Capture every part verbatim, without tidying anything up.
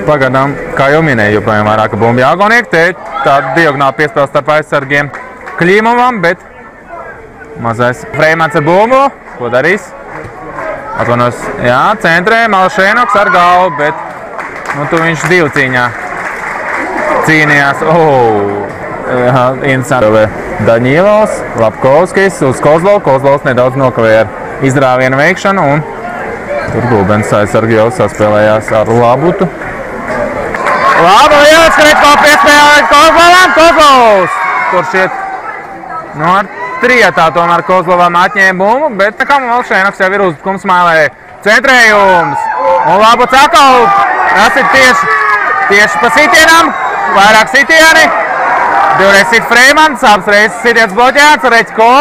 Pagaidām, kā jau minēju, joprojām vairāk bumbu jāgoniek. Te tāda diagonāla piespēle starp aizsargiem Klīmovam, bet mazais Freimans ar bumbu. Ko darīs? Atvanos, jā, centrē Malšēnoks ar galvu, bet nu, tu viņš divu cīņā cīnījās. Oh, jā, interesanti. Daņīlovs, Lapkovskis uz Kozlovu. Kozlovs nedaudz nokavēja ar izrāvienu veikšanu un tur Gulbens aizsargi jau saspēlējās ar Labutu. Labu ieskrīt ko piespēlēt Kozlovam, Kozlovs! Kurš iet nu, ar trietā tomēr Kozlovam atņēma bumbu, bet kā Malšēnoks jau ir uzbrukums mālē. Centrējums! Un Labuts atkal, tas ir tieši, tieši pa sitienam, vairāk sitieni. Divreiz sit Freimans, abas reizes sitiens bloķēts, Reķko.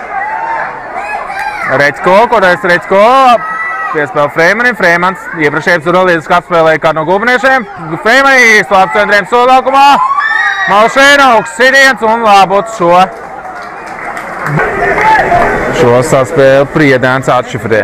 Reķko, kodais Reķko. Piespēl Freimanim, Freimans iepriekšējais Rolīdus apspēlēja kādu no gulbiniešiem. Freimanis, labs centrējums solaukumā. Malšēnoks, sitiens un Labuts šo. Šo saspēli Priedēns atšifrē.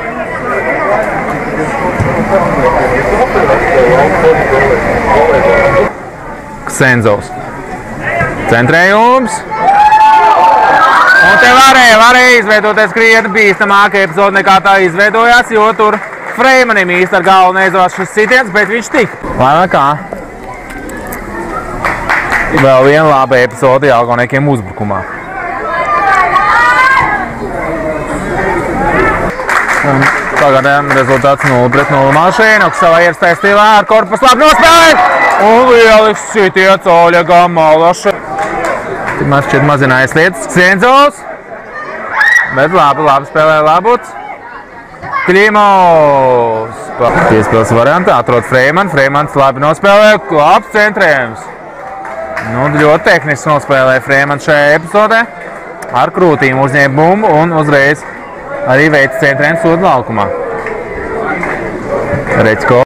Ksenzovs. Centrējums. Un te varēja, varēja izveidoties krietni bīstamāka epizode nekā tā izveidojās, jo tur Freimanim īsti ar galvu neizdevās šis sitiens, bet viņš tik. Lai vai kā. Vēl viena laba epizode Jālgauniekiem uzbrukumā. Un tagadējām rezultāts nulle pret nulle. Malšēnoks savā ierastajā stilā ar korpusu labi nospēlēt. Un lielisks sitiens Oļegam Malašam. Tikmēr šķiet mazinājas lietas. Ksenzovs. Bet labi, labi spēlē Labuts. Klimovs. Piespēles variantā atrod Freiman. Freimans labi nospēlē. Labs centrējums. Nu, ļoti tehniski nospēlē Freiman šajā epizodē. Ar krūtīm uzņēma bumbu un uzreiz arī veica centrējums sodu laukumā. Reķko.